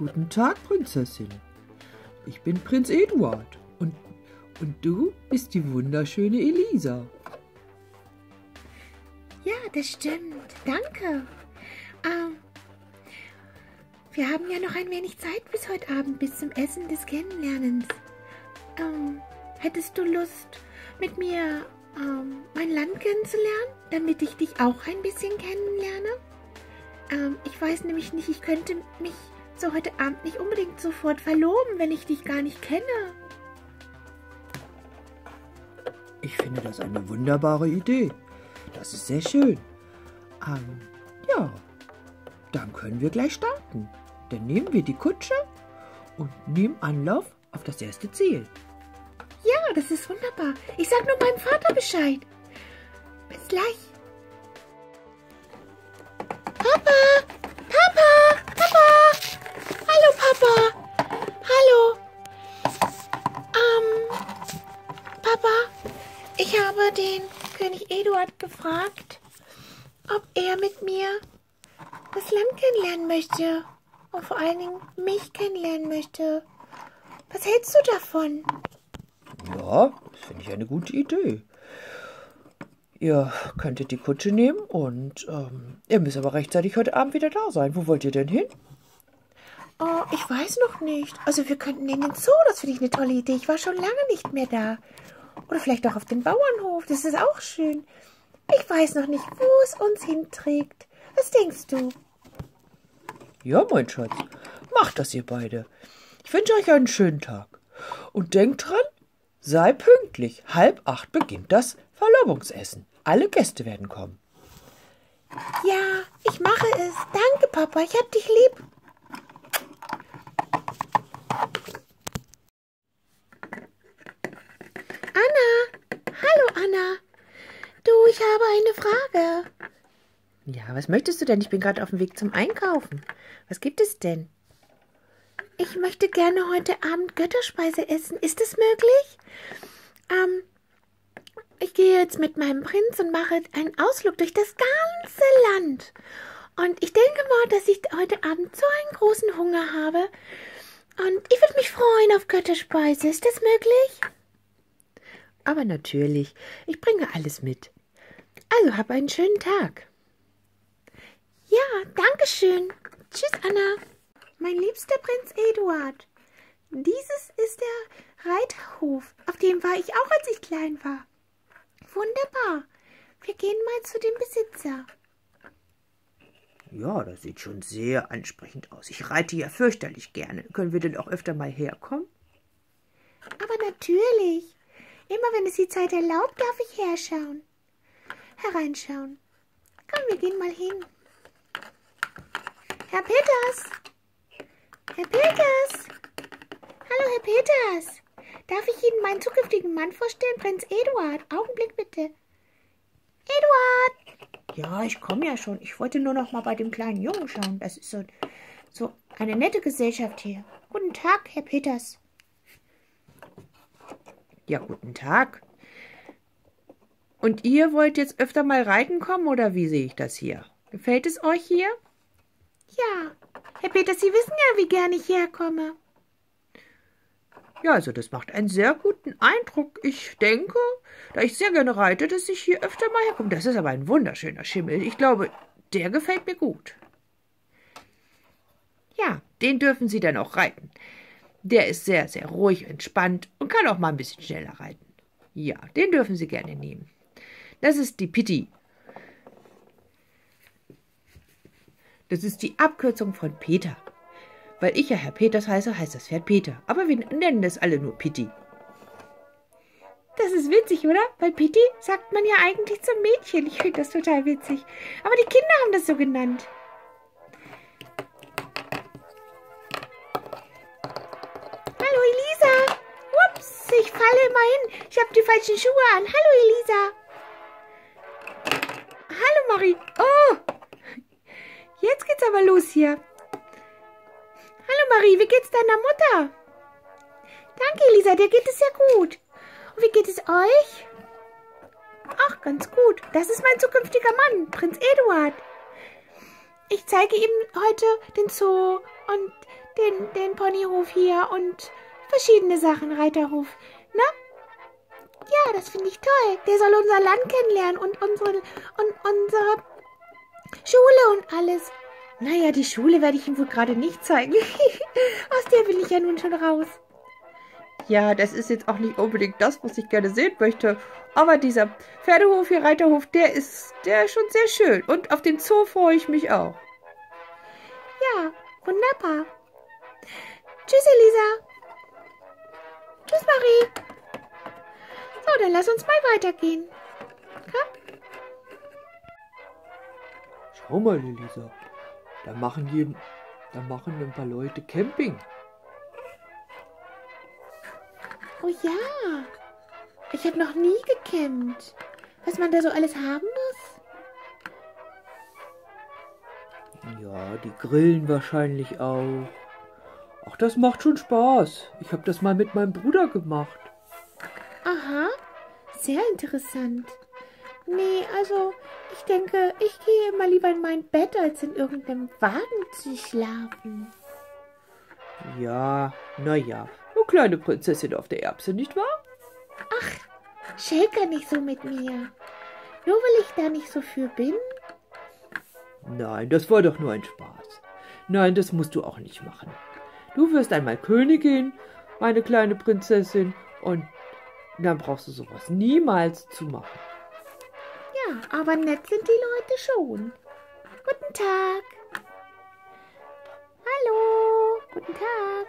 Guten Tag, Prinzessin. Ich bin Prinz Eduard und du bist die wunderschöne Elisa. Ja, das stimmt. Danke. Wir haben ja noch ein wenig Zeit bis heute Abend, bis zum Essen des Kennenlernens. Hättest du Lust, mit mir mein Land kennenzulernen, damit ich dich auch ein bisschen kennenlerne? Ich weiß nämlich nicht, ich könnte mich so heute Abend nicht unbedingt sofort verloben, wenn ich dich gar nicht kenne. Ich finde das eine wunderbare Idee. Das ist sehr schön. Ja, dann können wir gleich starten. Dann nehmen wir die Kutsche und nehmen Anlauf auf das erste Ziel. Ja, das ist wunderbar. Ich sag nur meinem Vater Bescheid. Bis gleich. Papa! Papa! Papa! Hallo, Papa! Hallo! Papa, ich habe den König Eduard gefragt, ob er mit mir das Land kennenlernen möchte und vor allen Dingen mich kennenlernen möchte. Was hältst du davon? Ja, das finde ich eine gute Idee. Ihr könntet die Kutsche nehmen und ihr müsst aber rechtzeitig heute Abend wieder da sein. Wo wollt ihr denn hin? Oh, ich weiß noch nicht. Also wir könnten in den Zoo, das finde ich eine tolle Idee. Ich war schon lange nicht mehr da. Oder vielleicht auch auf den Bauernhof, das ist auch schön. Ich weiß noch nicht, wo es uns hinträgt. Was denkst du? Ja, mein Schatz, macht das ihr beide. Ich wünsche euch einen schönen Tag. Und denkt dran, sei pünktlich. 7:30 beginnt das Verlobungsessen. Alle Gäste werden kommen. Ja, ich mache es. Danke, Papa, ich hab dich lieb. Anna! Hallo, Anna. Du, ich habe eine Frage. Ja, was möchtest du denn? Ich bin gerade auf dem Weg zum Einkaufen. Was gibt es denn? Ich möchte gerne heute Abend Götterspeise essen. Ist es möglich? Ich gehe jetzt mit meinem Prinz und mache einen Ausflug durch das ganze Land. Und ich denke mal, dass ich heute Abend so einen großen Hunger habe. Und ich würde mich freuen auf Götterspeise. Ist das möglich? Aber natürlich, ich bringe alles mit. Also, hab einen schönen Tag. Ja, danke schön. Tschüss, Anna. Mein liebster Prinz Eduard. Dieses ist der Reiterhof. Auf dem war ich auch, als ich klein war. Wunderbar. Wir gehen mal zu dem Besitzer. Ja, das sieht schon sehr ansprechend aus. Ich reite ja fürchterlich gerne. Können wir denn auch öfter mal herkommen? Aber natürlich. Immer wenn es die Zeit erlaubt, darf ich hereinschauen. Komm, wir gehen mal hin. Herr Peters! Herr Peters! Hallo, Herr Peters! Darf ich Ihnen meinen zukünftigen Mann vorstellen, Prinz Eduard? Augenblick bitte. Eduard! Ja, ich komme ja schon. Ich wollte nur noch mal bei dem kleinen Jungen schauen. Das ist so eine nette Gesellschaft hier. Guten Tag, Herr Peters. Ja, guten Tag. Und ihr wollt jetzt öfter mal reiten kommen, oder wie sehe ich das hier? Gefällt es euch hier? Ja, Herr Peters, Sie wissen ja, wie gern ich herkomme. Ja, also das macht einen sehr guten Eindruck. Ich denke, da ich sehr gerne reite, dass ich hier öfter mal herkomme. Das ist aber ein wunderschöner Schimmel. Ich glaube, der gefällt mir gut. Ja, den dürfen Sie dann auch reiten. Der ist sehr, sehr ruhig, entspannt und kann auch mal ein bisschen schneller reiten. Ja, den dürfen Sie gerne nehmen. Das ist die Pitti. Das ist die Abkürzung von Peter. Weil ich ja Herr Peters heiße, heißt das Pferd Peter. Aber wir nennen das alle nur Pitti. Das ist witzig, oder? Weil Pitti sagt man ja eigentlich zum Mädchen. Ich finde das total witzig. Aber die Kinder haben das so genannt. Hallo, Elisa. Ups, ich falle immer hin. Ich habe die falschen Schuhe an. Hallo, Elisa. Hallo, Marie. Oh, jetzt geht's aber los hier. Hallo Marie, wie geht's deiner Mutter? Danke Elisa, dir geht es sehr gut. Und wie geht es euch? Ach, ganz gut. Das ist mein zukünftiger Mann, Prinz Eduard. Ich zeige ihm heute den Zoo und den Ponyhof hier und verschiedene Sachen, Reiterhof. Na? Ja, das finde ich toll. Der soll unser Land kennenlernen und unsere Schule und alles. Naja, die Schule werde ich ihm wohl gerade nicht zeigen. Aus der bin ich ja nun schon raus. Ja, das ist jetzt auch nicht unbedingt das, was ich gerne sehen möchte. Aber dieser Pferdehof hier, Reiterhof, der ist schon sehr schön. Und auf den Zoo freue ich mich auch. Ja, wunderbar. Tschüss, Elisa. Tschüss, Marie. So, dann lass uns mal weitergehen. Komm. Schau mal, Elisa. Da machen ein paar Leute Camping. Oh ja. Ich habe noch nie gecampt. Was man da so alles haben muss? Ja, die grillen wahrscheinlich auch. Ach, das macht schon Spaß. Ich habe das mal mit meinem Bruder gemacht. Aha, sehr interessant. Nee, also ich denke, ich gehe immer lieber in mein Bett, als in irgendeinem Wagen zu schlafen. Ja, naja, eine kleine Prinzessin auf der Erbse, nicht wahr? Ach, schäker nicht so mit mir. Nur weil ich da nicht so für bin. Nein, das war doch nur ein Spaß. Nein, das musst du auch nicht machen. Du wirst einmal Königin, meine kleine Prinzessin, und dann brauchst du sowas niemals zu machen. Ja, aber nett sind die Leute schon. Guten Tag. Hallo. Guten Tag.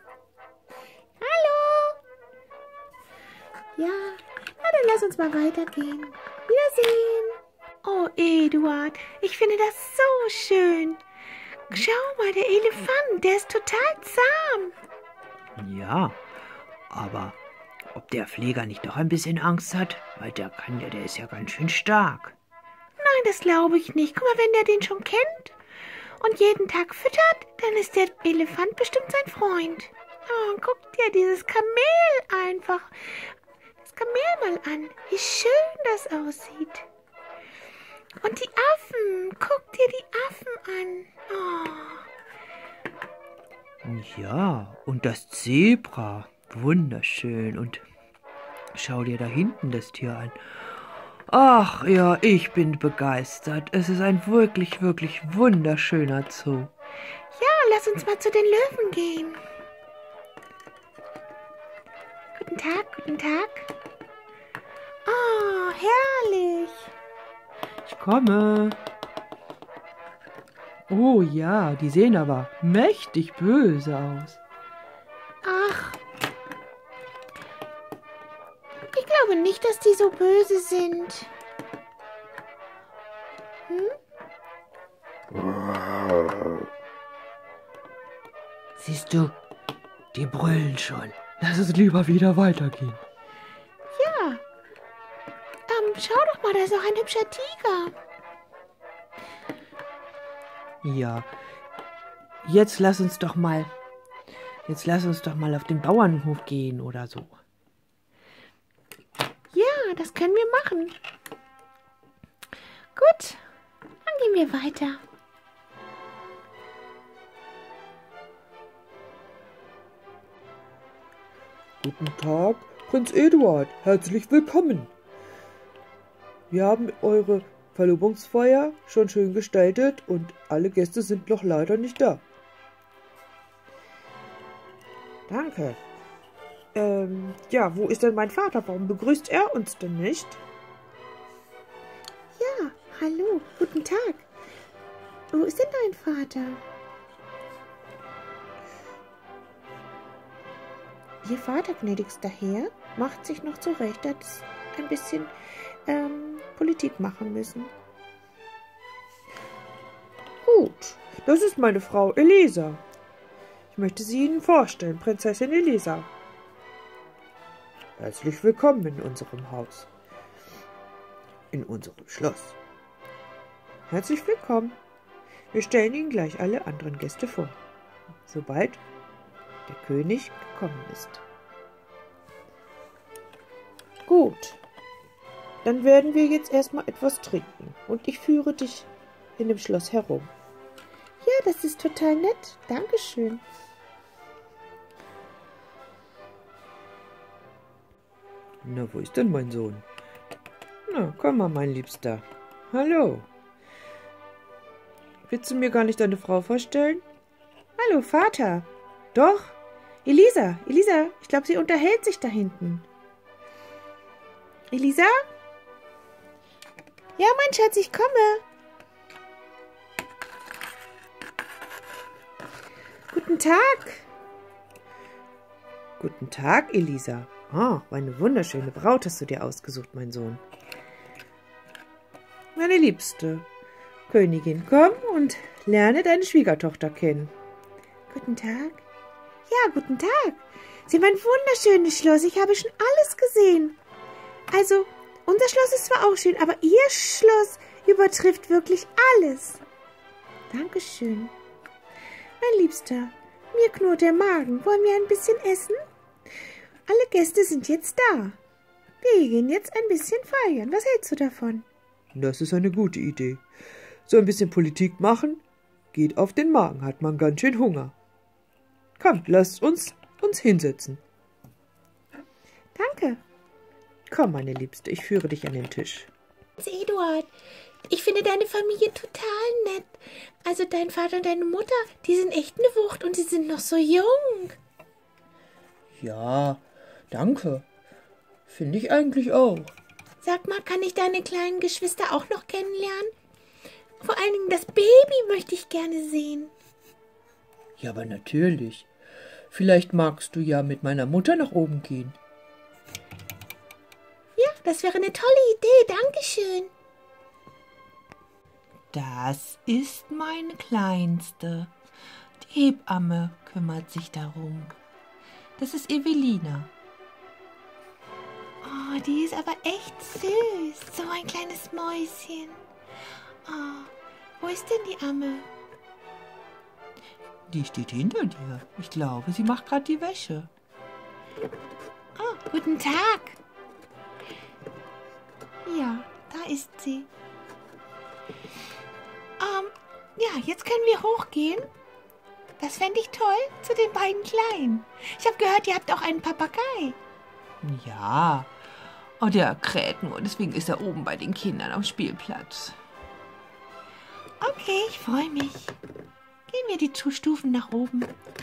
Hallo. Ja, na dann lass uns mal weitergehen. Wiedersehen. Oh, Eduard, ich finde das so schön. Schau mal, der Elefant, der ist total zahm. Ja, aber ob der Pfleger nicht doch ein bisschen Angst hat? Weil der ist ja ganz schön stark. Nein, das glaube ich nicht. Guck mal, wenn der den schon kennt und jeden Tag füttert, dann ist der Elefant bestimmt sein Freund. Oh, guck dir dieses Kamel einfach, das Kamel mal an. Wie schön das aussieht. Und die Affen, guck dir die Affen an. Oh. Ja, und das Zebra, wunderschön. Und schau dir da hinten das Tier an. Ach ja, ich bin begeistert. Es ist ein wirklich, wirklich wunderschöner Zoo. Ja, lass uns mal zu den Löwen gehen. Guten Tag, guten Tag. Oh, herrlich. Ich komme. Oh ja, die sehen aber mächtig böse aus. Ach, ich glaube nicht, dass die so böse sind. Siehst du, die brüllen schon. Lass uns lieber wieder weitergehen. Ja. Schau doch mal, da ist auch ein hübscher Tiger. Ja, jetzt lass uns doch mal auf den Bauernhof gehen oder so. Ja, das können wir machen. Gut, dann gehen wir weiter. Guten Tag, Prinz Eduard, herzlich willkommen. Wir haben eure Verlobungsfeier schon schön gestaltet und alle Gäste sind noch leider nicht da. Danke. Ja, wo ist denn mein Vater? Warum begrüßt er uns denn nicht? Ja, hallo, guten Tag. Wo ist denn dein Vater? Ihr Vater, gnädigster Herr, macht sich noch zurecht, er hat ein bisschen Politik machen müssen. Gut, das ist meine Frau Elisa. Ich möchte sie Ihnen vorstellen, Prinzessin Elisa. Herzlich willkommen in unserem Haus. In unserem Schloss. Herzlich willkommen. Wir stellen Ihnen gleich alle anderen Gäste vor, sobald der König gekommen ist. Gut. Dann werden wir jetzt erstmal etwas trinken und ich führe dich in dem Schloss herum. Ja, das ist total nett. Dankeschön. Na, wo ist denn mein Sohn? Na, komm mal, mein Liebster. Hallo. Willst du mir gar nicht deine Frau vorstellen? Hallo, Vater. Doch. Elisa, ich glaube, sie unterhält sich da hinten. Elisa? Ja, mein Schatz, ich komme. Guten Tag. Guten Tag, Elisa. Oh, eine wunderschöne Braut hast du dir ausgesucht, mein Sohn. Meine Liebste, Königin, komm und lerne deine Schwiegertochter kennen. Guten Tag. Ja, guten Tag. Sie haben ein wunderschönes Schloss. Ich habe schon alles gesehen. Also, unser Schloss ist zwar auch schön, aber Ihr Schloss übertrifft wirklich alles. Dankeschön. Mein Liebster, mir knurrt der Magen. Wollen wir ein bisschen essen? Alle Gäste sind jetzt da. Wir gehen jetzt ein bisschen feiern. Was hältst du davon? Das ist eine gute Idee. So ein bisschen Politik machen, geht auf den Magen, hat man ganz schön Hunger. Komm, lasst uns hinsetzen. Danke. Komm, meine Liebste, ich führe dich an den Tisch. Eduard, ich finde deine Familie total nett. Also dein Vater und deine Mutter, die sind echt eine Wucht und sie sind noch so jung. Ja, danke. Finde ich eigentlich auch. Sag mal, kann ich deine kleinen Geschwister auch noch kennenlernen? Vor allen Dingen das Baby möchte ich gerne sehen. Ja, aber natürlich. Vielleicht magst du ja mit meiner Mutter nach oben gehen. Ja, das wäre eine tolle Idee. Dankeschön. Das ist meine Kleinste. Die Hebamme kümmert sich darum. Das ist Evelina. Oh, die ist aber echt süß. So ein kleines Mäuschen. Oh, wo ist denn die Amme? Die steht hinter dir. Ich glaube, sie macht gerade die Wäsche. Oh, guten Tag. Ja, da ist sie. Ja, jetzt können wir hochgehen. Das fände ich toll, zu den beiden Kleinen. Ich habe gehört, ihr habt auch einen Papagei. Ja, und der kräht nur, deswegen ist er oben bei den Kindern am Spielplatz. Okay, ich freue mich. Gehen wir die Stufen nach oben.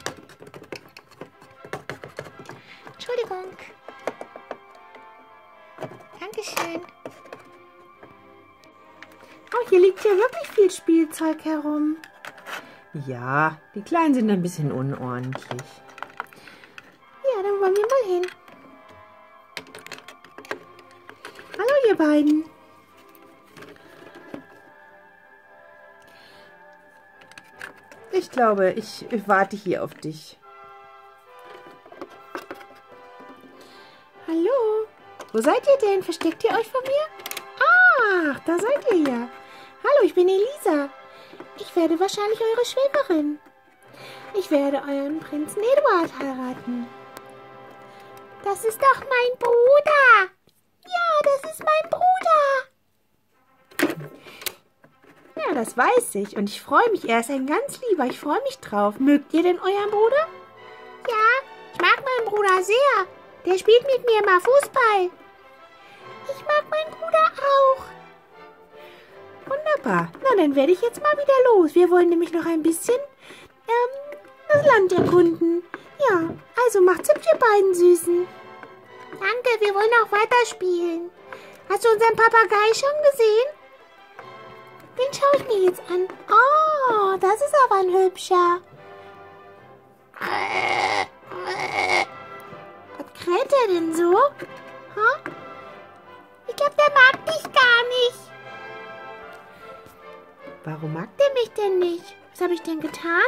Entschuldigung. Dankeschön. Oh, hier liegt ja wirklich viel Spielzeug herum. Ja, die Kleinen sind ein bisschen unordentlich. Ja, dann wollen wir mal hin. Hallo, ihr beiden. Ich glaube, ich warte hier auf dich. Hallo. Wo seid ihr denn? Versteckt ihr euch vor mir? Ach, da seid ihr ja. Hallo, ich bin Elisa. Ich werde wahrscheinlich eure Schwägerin. Ich werde euren Prinzen Eduard heiraten. Das ist doch mein Bruder. Ja, das ist mein Bruder. Ja, das weiß ich. Und ich freue mich. Er ist ein ganz lieber. Ich freue mich drauf. Mögt ihr denn euren Bruder? Ja, ich mag meinen Bruder sehr. Der spielt mit mir immer Fußball. Ich mag meinen Bruder auch. Wunderbar. Na, dann werde ich jetzt mal wieder los. Wir wollen nämlich noch ein bisschen das Land erkunden. Ja, also macht's hübsch, ihr beiden Süßen. Danke, wir wollen auch weiterspielen. Hast du unseren Papagei schon gesehen? Den schaue ich mir jetzt an. Oh, das ist aber ein hübscher. Was kräht der denn so? Huh? Ich glaube, der mag mich gar nicht. Warum mag Der mich denn nicht? Was habe ich denn getan?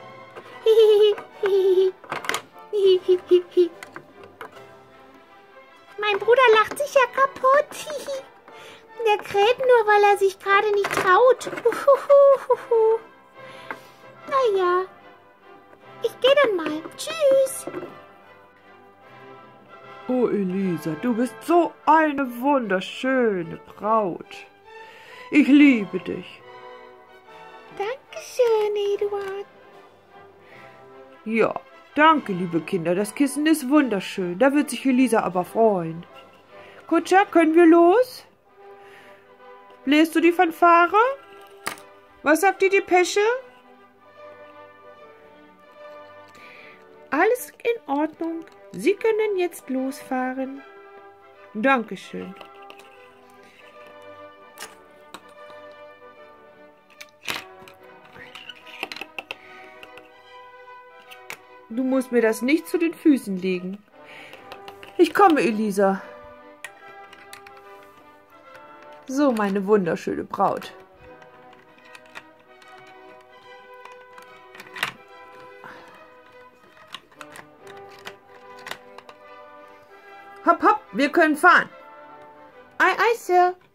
Mein Bruder lacht sich ja kaputt. Der kräht nur, weil er sich gerade nicht traut. Naja, ich gehe dann mal. Tschüss. Oh, Elisa, du bist so eine wunderschöne Braut. Ich liebe dich. Dankeschön, Eduard. Ja, danke, liebe Kinder. Das Kissen ist wunderschön. Da wird sich Elisa aber freuen. Kutscher, können wir los? Bläst du die Fanfare? Was sagt die Depesche? Alles in Ordnung. Sie können jetzt losfahren. Dankeschön. Du musst mir das nicht zu den Füßen legen. Ich komme, Elisa. So, meine wunderschöne Braut. Hopp, hopp, wir können fahren. Ei, ei, Sir.